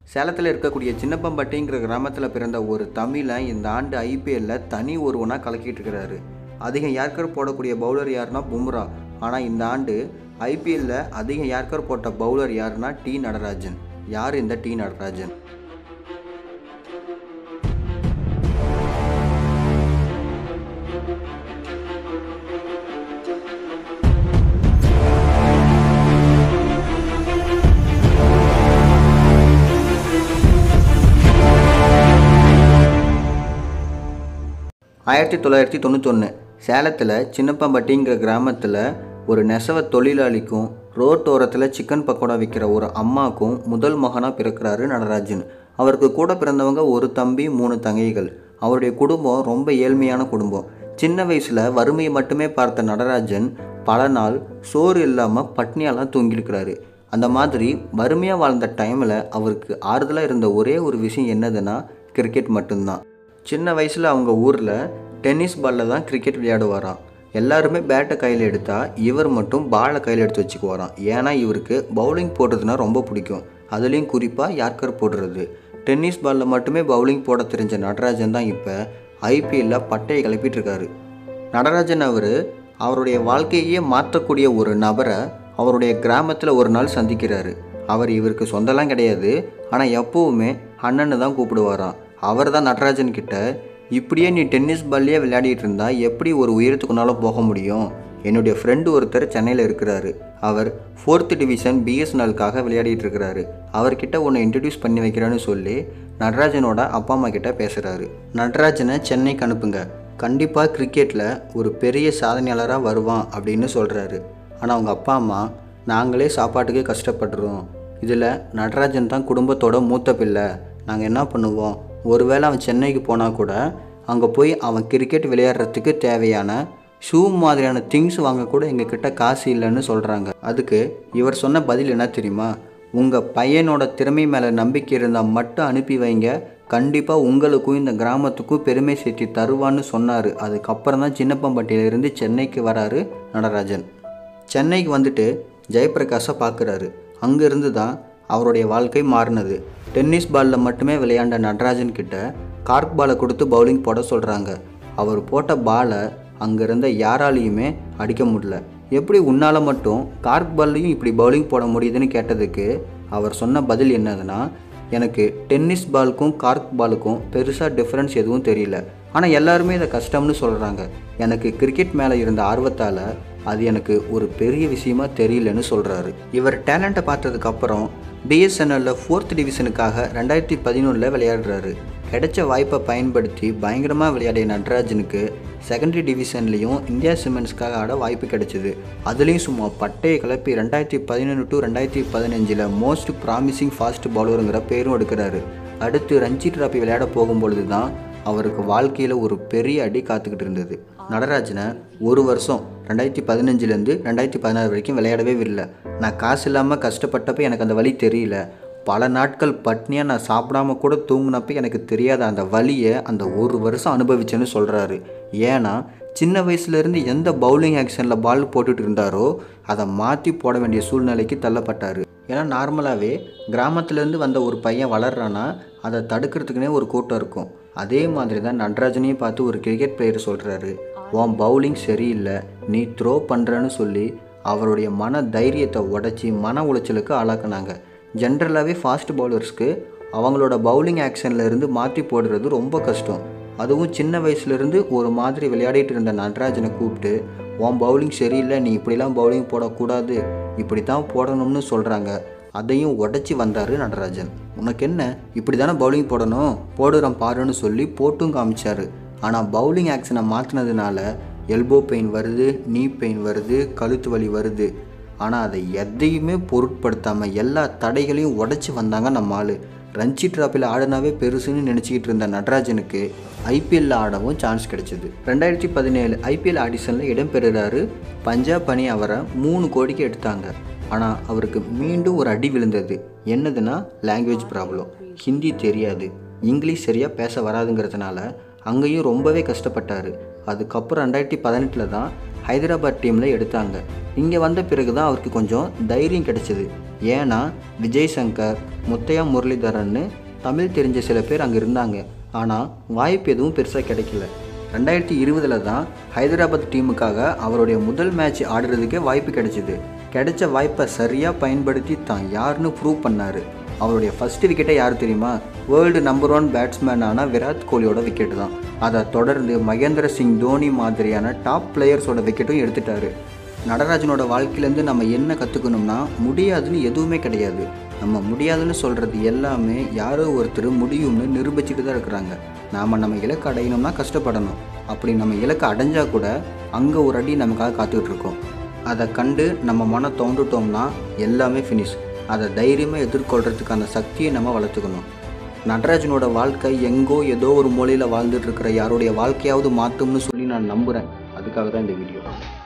சேலத்தில் இருக்கக்கூடிய சின்னப்பம்பட்டிங்கிற கிராமத்தில் பிறந்த ஒரு தமிழன் இந்த ஆண்டு ஐபிஎல்லில் தனி ஒருவனாக கலக்கிட்டு இருக்கிறாரு. அதிகம் யார்கர் போடக்கூடிய பவுலர் யாருன்னா பும்ரா. ஆனால் இந்த ஆண்டு ஐபிஎல்லில் அதிகம் யார்கர் போட்ட பவுலர் யாருன்னா டி நடராஜன். யார் இந்த டி நடராஜன்? 1991 சேலத்தில் சின்னப்பம்பட்டிங்கிற கிராமத்தில் ஒரு நெசவ தொழிலாளிக்கும் ரோட்டோரத்தில் சிக்கன் பக்கோடா விற்கிற ஒரு அம்மாவுக்கும் முதல் மகனாக பிறக்கிறாரு நடராஜன். அவருக்கு கூட பிறந்தவங்க ஒரு தம்பி 3 தங்கைகள். அவருடைய குடும்பம் ரொம்ப ஏழ்மையான குடும்பம். சின்ன வயசில் வறுமையை மட்டுமே பார்த்த நடராஜன் பல நாள் சோறு இல்லாமல் பட்னியாலாம் தூங்கியிருக்கிறாரு. அந்த மாதிரி வறுமையாக வாழ்ந்த டைமில் அவருக்கு ஆறுதலாக இருந்த ஒரே ஒரு விஷயம் என்னதுன்னா கிரிக்கெட் மட்டும்தான். சின்ன வயசில் அவங்க ஊரில் டென்னிஸ் பாலில் தான் கிரிக்கெட் விளையாடுவாராம். எல்லாருமே பேட்டை கையில் எடுத்தால் இவர் மட்டும் பாலை கையில் எடுத்து வச்சுக்குவாராம். ஏன்னா இவருக்கு பவுலிங் போடுறதுனா ரொம்ப பிடிக்கும். அதுலேயும் குறிப்பாக யார்கர் போடுறது. டென்னிஸ் பாலில் மட்டுமே பவுலிங் போட தெரிஞ்ச நடராஜன் தான் இப்போ ஐபிஎல்லில் பட்டையை கிளப்பிட்டு இருக்காரு. நடராஜன் அவருடைய வாழ்க்கையே மாற்றக்கூடிய ஒரு நபரை அவருடைய கிராமத்தில் ஒரு நாள் சந்திக்கிறாரு. அவர் இவருக்கு சொந்தம்லாம் கிடையாது. ஆனால் எப்போவுமே அண்ணன்னு தான் கூப்பிடுவாராம். அவர் தான் நடராஜன் கிட்ட, இப்படியே நீ டென்னிஸ் பால்லையே விளையாடிட்டு இருந்தால் எப்படி ஒரு உயரத்துக்குனாலும் போக முடியும்? என்னுடைய ஃப்ரெண்டு ஒருத்தர் சென்னையில் இருக்கிறாரு. அவர் 4th டிவிஷன் பிஎஸ்என்எல்காக விளையாடிட்டு இருக்கிறாரு. அவர்கிட்ட உன்னை இன்ட்ரடியூஸ் பண்ணி வைக்கிறேன்னு சொல்லி நடராஜனோட அப்பா அம்மா கிட்ட பேசுகிறாரு. நடராஜனை சென்னைக்கு அனுப்புங்க, கண்டிப்பாக கிரிக்கெட்டில் ஒரு பெரிய சாதனையாளராக வருவான் அப்படின்னு சொல்கிறாரு. ஆனால் அவங்க அப்பா அம்மா, நாங்களே சாப்பாட்டுக்கே கஷ்டப்படுறோம், இதில் நடராஜன் தான் குடும்பத்தோட மூத்த பிள்ளை, நாங்கள் என்ன பண்ணுவோம்? ஒருவேளை அவன் சென்னைக்கு போனால் கூட அங்கே போய் அவன் கிரிக்கெட் விளையாடுறதுக்கு தேவையான ஷூ மாதிரியான திங்ஸ் வாங்க கூட எங்ககிட்ட காசு இல்லைன்னு சொல்கிறாங்க. அதுக்கு இவர் சொன்ன பதில் என்ன தெரியுமா? உங்கள் பையனோட திறமை மேலே நம்பிக்கை இருந்தால் மட்டும் அனுப்பி வைங்க, கண்டிப்பாக உங்களுக்கும் இந்த கிராமத்துக்கும் பெருமை சேர்த்தி தருவான்னு சொன்னார். அதுக்கப்புறம் தான் சின்னப்பம்பட்டியிலிருந்து சென்னைக்கு வராரு நடராஜன். சென்னைக்கு வந்துட்டு ஜெயபிரகாஷை பார்க்குறாரு. அங்கேருந்து தான் அவருடைய வாழ்க்கை மாறினது. டென்னிஸ் பாலில் மட்டுமே விளையாண்ட நடராஜன் கிட்ட கார்க் பாலை கொடுத்து பவுலிங் போட சொல்கிறாங்க. அவர் போட்ட பாலை அங்கே இருந்த யாராலையுமே அடிக்க முடியல. எப்படி உன்னால் மட்டும் கார்க் பால்லையும் இப்படி பவுலிங் போட முடியுதுன்னு கேட்டதுக்கு அவர் சொன்ன பதில் என்னதுன்னா, எனக்கு டென்னிஸ் பாலுக்கும் கார்க் பாலுக்கும் பெருசாக டிஃப்ரென்ஸ் எதுவும் தெரியல, ஆனால் எல்லாருமே இதை கஷ்டம்னு சொல்கிறாங்க. எனக்கு கிரிக்கெட் மேலே இருந்த ஆர்வத்தால் அது எனக்கு ஒரு பெரிய விஷயமா தெரியலன்னு சொல்கிறாரு. இவர் டேலண்ட்டை பார்த்ததுக்கப்புறம் பிஎஸ்என்எல்ல 4th டிவிஷனுக்காக 2011 விளையாடுறாரு. கிடைச்ச வாய்ப்பை பயன்படுத்தி பயங்கரமாக விளையாடிய நடராஜனுக்கு செகண்டரி டிவிஷன்லேயும் இந்தியா சிமெண்ட்ஸ்க்காக ஆட வாய்ப்பு கிடைச்சிது. அதுலேயும் சும்மா பட்டையை கிளப்பி 2011 to 2015 மோஸ்ட் ப்ராமிசிங் ஃபாஸ்ட் பவுலருங்கிற பேரும் எடுக்கிறாரு. அடுத்து ரஞ்சி டிராஃபி விளையாட போகும்பொழுது தான் அவருக்கு வாழ்க்கையில் ஒரு பெரிய அடி காத்துக்கிட்டு இருந்தது. நடராஜனை ஒரு வருஷம் 2015 2016 வரைக்கும் விளையாடவே இல்லை. நான் காசு இல்லாமல் கஷ்டப்பட்டப்போ எனக்கு அந்த வலி தெரியல. பல நாட்கள் பட்னியாக நான் சாப்பிடாம கூட தூங்கினப்போ எனக்கு தெரியாத அந்த வலியை அந்த ஒரு வருஷம் அனுபவிச்சேன்னு சொல்கிறாரு. ஏன்னா சின்ன வயசுலேருந்து எந்த பவுலிங் ஆக்ஷனில் பால் போட்டுட்டு இருந்தாரோ அதை மாற்றி போட வேண்டிய சூழ்நிலைக்கு தள்ளப்பட்டார். ஏன்னா நார்மலாகவே கிராமத்துலேருந்து வந்த ஒரு பையன் வளர்றான்னா அதை தடுக்கிறதுக்குனே ஒரு கூட்டம் இருக்கும். அதே மாதிரி தான் நடராஜனையும் பார்த்து ஒரு கிரிக்கெட் பிளேயர் சொல்கிறாரு, உன் பவுலிங் சரியில்லை, நீ த்ரோ பண்ணுறன்னு சொல்லி அவருடைய மன தைரியத்தை உடச்சி மன உளைச்சலுக்கு ஆளாக்குனாங்க. ஜென்ரலாகவே ஃபாஸ்ட் பவுலர்ஸ்க்கு அவங்களோட பவுலிங் ஆக்ஷனில் இருந்து மாற்றி போடுறது ரொம்ப கஷ்டம். அதுவும் சின்ன வயசுலேருந்து ஒரு மாதிரி விளையாடிட்டு இருந்த நடராஜனை கூப்பிட்டு, உன் பவுலிங் சரியில்லை, நீ இப்படிலாம் பவுலிங் போடக்கூடாது, இப்படி தான் போடணும்னு சொல்கிறாங்க. அதையும் உடச்சி வந்தார் நடராஜன். உனக்கு என்ன, இப்படி தானே பவுலிங் போடணும், போடுறோம் பாருன்னு சொல்லி போட்டும் காமிச்சார். ஆனால் பவுலிங் ஆக்ஷனை மாற்றினதுனால எல்போ பெயின் வருது, நீ பெயின் வருது, கழுத்து வலி வருது. ஆனால் அதை எதையுமே பொருட்படுத்தாமல் எல்லா தடைகளையும் உடச்சி வந்தாங்க நம்ம ஆள். ரஞ்சி டிராஃபியில் ஆடினாவே பெருசுன்னு நினச்சிக்கிட்டு இருந்த நடராஜனுக்கு ஐபிஎல்லில் ஆடவும் சான்ஸ் கிடைச்சிது. 2017 ஐபிஎல் ஆடிஷனில் இடம்பெறுறாரு. பஞ்சாப் அணி அவரை 3 கோடிக்கு எடுத்தாங்க. ஆனால் அவருக்கு மீண்டும் ஒரு அடி விழுந்தது. என்னதுன்னா லாங்குவேஜ் ப்ராப்ளம். ஹிந்தி தெரியாது, இங்கிலீஷ் சரியாக பேச வராதுங்கிறதுனால அங்கேயும் ரொம்பவே கஷ்டப்பட்டார். அதுக்கப்புறம் 2018 தான் ஹைதராபாத் டீமில் எடுத்தாங்க. இங்கே வந்த பிறகு தான் அவருக்கு கொஞ்சம் தைரியம் கிடைச்சிது. ஏன்னா விஜய் சங்கர், முத்தையா முரளிதரன்னு தமிழ் தெரிஞ்ச சில பேர் அங்கே இருந்தாங்க. ஆனால் வாய்ப்பு எதுவும் பெருசாக கிடைக்கல. 2020 தான் ஹைதராபாத் டீமுக்காக அவருடைய முதல் மேட்ச் ஆடுறதுக்கே வாய்ப்பு கிடைச்சிது. கிடைச்ச வாய்ப்பை சரியாக பயன்படுத்தி தான் யாருன்னு ப்ரூவ் பண்ணார். அவருடைய ஃபஸ்ட்டு விக்கெட்டை யார் தெரியுமா? வேர்ல்டு நம்பர் 1 பேட்ஸ்மேனான விராட் கோலியோட விக்கெட்டு தான். அதை தொடர்ந்து மகேந்திர சிங் தோனி மாதிரியான டாப் பிளேயர்ஸோட விக்கெட்டும் எடுத்துட்டார். நடராஜனோட வாழ்க்கையிலேருந்து நம்ம என்ன கற்றுக்கணும்னா, முடியாதுன்னு எதுவுமே கிடையாது. நம்ம முடியாதுன்னு சொல்கிறது எல்லாமே யாரோ ஒருத்தர் முடியும்னு நிரூபிச்சுட்டு தான் இருக்கிறாங்க. நாம் நம்ம இலக்கு அடையணும்னா கஷ்டப்படணும். அப்படி நம்ம இலக்கு அடைஞ்சால் கூட அங்கே ஒரு அடி நமக்காக காத்துக்கிட்டு இருக்கோம். அதை கண்டு நம்ம மனம் தோண்டுட்டோம்னா எல்லாமே ஃபினிஷ். அதை தைரியமாக எதிர்கொள்கிறதுக்கான சக்தியை நம்ம வளர்த்துக்கணும். நடராஜனோட வாழ்க்கை எங்கோ ஏதோ ஒரு மூலையில் வாழ்ந்துட்டு இருக்கிற யாருடைய வாழ்க்கையாவது மாற்றும்னு சொல்லி நான் நம்புகிறேன். அதுக்காக தான் இந்த வீடியோ.